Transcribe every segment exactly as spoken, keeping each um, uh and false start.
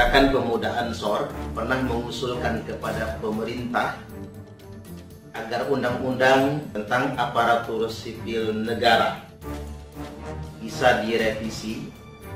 Gerakan Pemuda Ansor pernah mengusulkan kepada pemerintah agar undang-undang tentang aparatur sipil negara bisa direvisi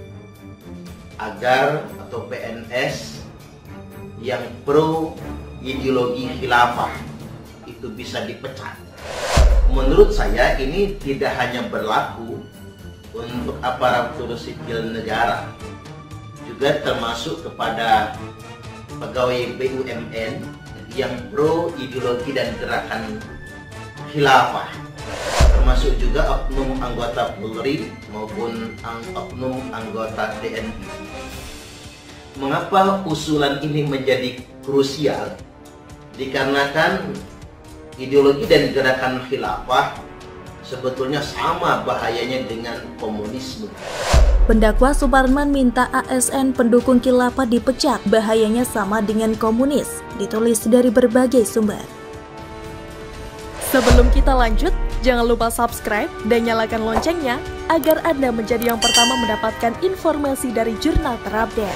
agar atau P N S yang pro ideologi khilafah itu bisa dipecat. Menurut saya ini tidak hanya berlaku untuk aparatur sipil negara, juga termasuk kepada pegawai B U M N yang pro ideologi dan gerakan khilafah, termasuk juga oknum anggota Polri maupun oknum anggota T N I. Mengapa usulan ini menjadi krusial? Dikarenakan ideologi dan gerakan khilafah sebetulnya sama bahayanya dengan komunisme. Pendakwa Suparman minta A S N pendukung khilafah dipecat, bahayanya sama dengan komunis, ditulis dari berbagai sumber. Sebelum kita lanjut, jangan lupa subscribe dan nyalakan loncengnya agar Anda menjadi yang pertama mendapatkan informasi dari jurnal terupdate.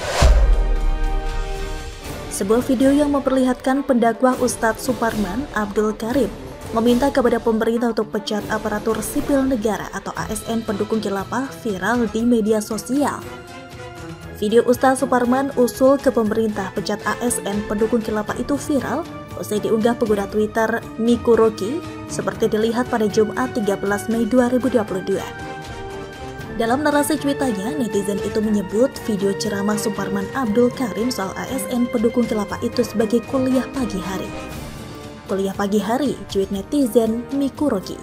Sebuah video yang memperlihatkan pendakwa Ustadz Suparman Abdul Karim meminta kepada pemerintah untuk pecat aparatur sipil negara atau A S N pendukung khilafah viral di media sosial. Video Ustadz Suparman usul ke pemerintah pecat A S N pendukung khilafah itu viral usai diunggah pengguna Twitter Miku Rocky seperti dilihat pada Jumat tiga belas Mei dua ribu dua puluh dua. Dalam narasi cuitannya, netizen itu menyebut video ceramah Suparman Abdul Karim soal A S N pendukung khilafah itu sebagai kuliah pagi hari. Kuliah pagi hari, cuit netizen Miku Rocky.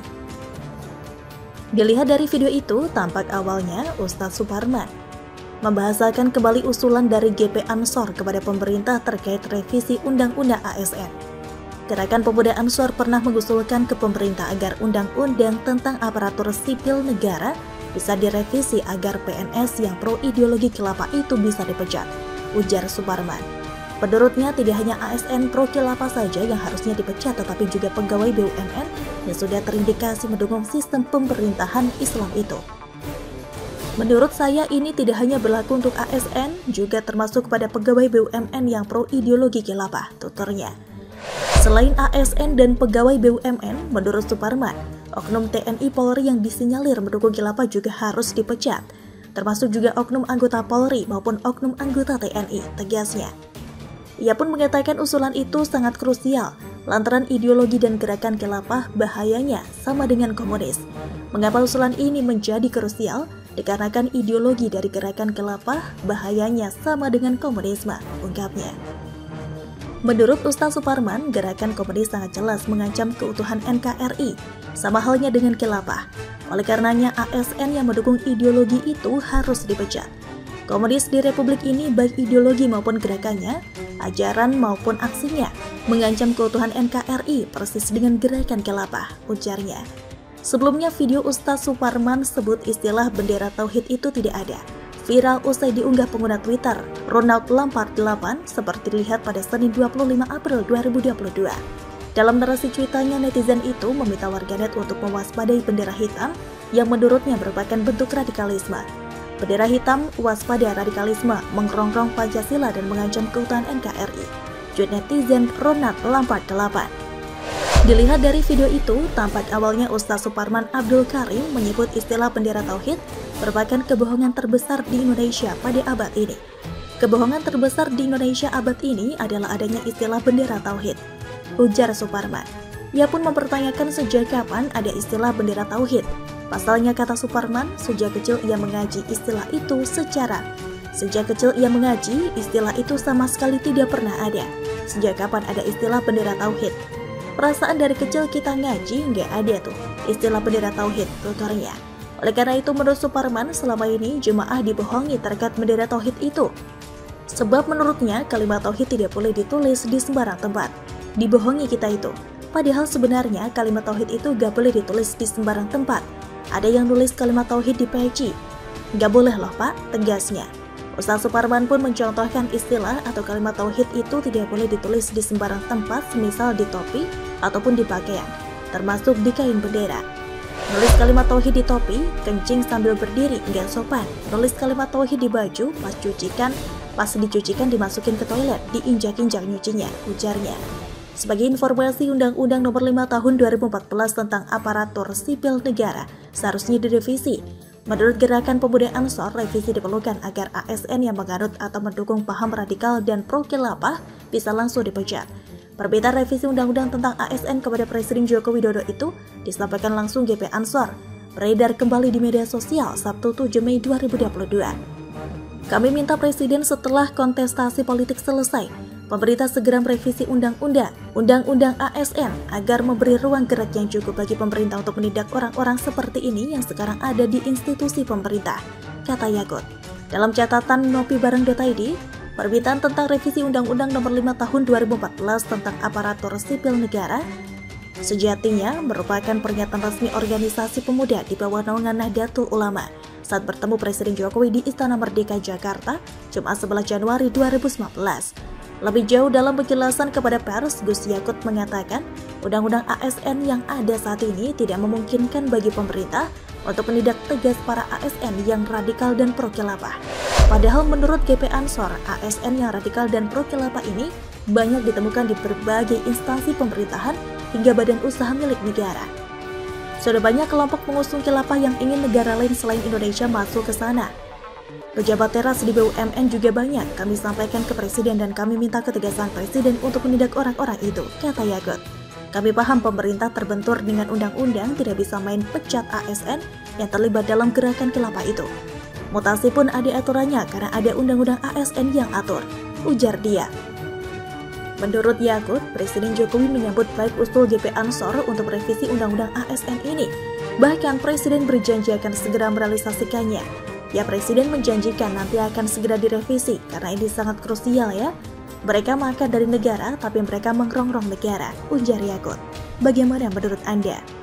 Dilihat dari video itu, tampak awalnya Ustadz Suparman membahasakan kembali usulan dari G P Ansor kepada pemerintah terkait revisi Undang-Undang A S N. Gerakan Pemuda Ansor pernah mengusulkan ke pemerintah agar undang-undang tentang aparatur sipil negara bisa direvisi agar P N S yang pro ideologi khilafah itu bisa dipecat, ujar Suparman. Menurutnya tidak hanya A S N pro khilafah saja yang harusnya dipecat, tetapi juga pegawai B U M N yang sudah terindikasi mendukung sistem pemerintahan Islam itu. Menurut saya ini tidak hanya berlaku untuk A S N, juga termasuk pada pegawai B U M N yang pro ideologi khilafah, tuturnya. Selain A S N dan pegawai B U M N, menurut Suparman, oknum T N I Polri yang disinyalir mendukung khilafah juga harus dipecat, termasuk juga oknum anggota Polri maupun oknum anggota T N I, tegasnya. Ia pun mengatakan usulan itu sangat krusial, lantaran ideologi dan gerakan khilafah bahayanya sama dengan komunis. Mengapa usulan ini menjadi krusial? Dikarenakan ideologi dari gerakan khilafah bahayanya sama dengan komunisme, ungkapnya. Menurut Ustadz Suparman, gerakan komunis sangat jelas mengancam keutuhan N K R I, sama halnya dengan khilafah. Oleh karenanya A S N yang mendukung ideologi itu harus dipecat. Komunis di Republik ini baik ideologi maupun gerakannya, ajaran maupun aksinya, mengancam keutuhan N K R I persis dengan gerakan khilafah, ujarnya. Sebelumnya video Ustadz Suparman sebut istilah bendera tauhid itu tidak ada. Viral usai diunggah pengguna Twitter Ronald Lampard delapan seperti dilihat pada Senin dua puluh lima April dua ribu dua puluh dua. Dalam narasi cuitannya, netizen itu meminta warganet untuk mewaspadai bendera hitam yang menurutnya merupakan bentuk radikalisme. Bendera hitam waspada radikalisme, mengrongrong Pancasila dan mengancam keutuhan N K R I, cuit netizen Ronald Lampard delapan. Dilihat dari video itu, tampak awalnya Ustadz Suparman Abdul Karim menyebut istilah bendera tauhid merupakan kebohongan terbesar di Indonesia pada abad ini. Kebohongan terbesar di Indonesia abad ini adalah adanya istilah bendera tauhid, ujar Suparman. Ia pun mempertanyakan sejak kapan ada istilah bendera tauhid. Pasalnya, kata Suparman, sejak kecil ia mengaji istilah itu secara Sejak kecil ia mengaji, istilah itu sama sekali tidak pernah ada. Sejak kapan ada istilah bendera tauhid? Perasaan dari kecil kita ngaji nggak ada tuh istilah bendera tauhid, tuturnya. Oleh karena itu, menurut Suparman, selama ini jemaah dibohongi terkait bendera tauhid itu. Sebab menurutnya kalimat tauhid tidak boleh ditulis di sembarang tempat. Dibohongi kita itu. Padahal sebenarnya kalimat tauhid itu gak boleh ditulis di sembarang tempat. Ada yang nulis kalimat tauhid di peci. Gak boleh loh Pak, tegasnya. Ustadz Suparman pun mencontohkan istilah atau kalimat tauhid itu tidak boleh ditulis di sembarang tempat, semisal di topi ataupun di pakaian, termasuk di kain bendera. Nulis kalimat tauhid di topi, kencing sambil berdiri, nggak sopan. Nulis kalimat tauhid di baju, pas cucikan, Pas dicucikan dimasukin ke toilet, diinjak-injak nyucinya, ujarnya. Sebagai informasi, Undang-Undang Nomor lima Tahun dua ribu empat belas tentang aparatur sipil negara seharusnya direvisi. Menurut Gerakan Pemuda Ansor, revisi diperlukan agar A S N yang menganut atau mendukung paham radikal dan pro-khilafah bisa langsung dipecat. Permintaan revisi Undang-Undang tentang A S N kepada Presiden Joko Widodo itu disampaikan langsung G P Ansor, beredar kembali di media sosial Sabtu tujuh Mei dua ribu dua puluh dua. Kami minta Presiden setelah kontestasi politik selesai, pemerintah segera merevisi Undang-Undang, Undang-Undang A S N agar memberi ruang gerak yang cukup bagi pemerintah untuk menindak orang-orang seperti ini yang sekarang ada di institusi pemerintah, kata Yakut. Dalam catatan nopibareng dot i d, permintaan tentang revisi Undang-Undang Nomor lima Tahun dua ribu empat belas tentang aparatur sipil negara sejatinya merupakan pernyataan resmi organisasi pemuda di bawah naungan Nahdlatul Ulama saat bertemu Presiden Jokowi di Istana Merdeka Jakarta, Jumat sebelas Januari dua ribu sembilan belas. Lebih jauh dalam penjelasan kepada pers, Gus Yakut mengatakan, Undang-Undang A S N yang ada saat ini tidak memungkinkan bagi pemerintah untuk menindak tegas para A S N yang radikal dan pro-khilafah. Padahal menurut G P Ansor, A S N yang radikal dan pro-khilafah ini banyak ditemukan di berbagai instansi pemerintahan hingga badan usaha milik negara. Sudah banyak kelompok pengusung khilafah yang ingin negara lain selain Indonesia masuk ke sana. Pejabat teras di B U M N juga banyak, kami sampaikan ke Presiden dan kami minta ketegasan Presiden untuk menindak orang-orang itu, kata Yakut. Kami paham pemerintah terbentur dengan undang-undang tidak bisa main pecat A S N yang terlibat dalam gerakan khilafah itu. Mutasi pun ada aturannya karena ada undang-undang A S N yang atur, ujar dia. Menurut Yakut, Presiden Jokowi menyambut baik usul G P Ansor untuk revisi Undang-Undang A S N ini. Bahkan Presiden berjanji akan segera merealisasikannya. Ya, Presiden menjanjikan nanti akan segera direvisi karena ini sangat krusial ya. Mereka makan dari negara tapi mereka mengrongrong negara, ujar Yakut. Bagaimana menurut Anda?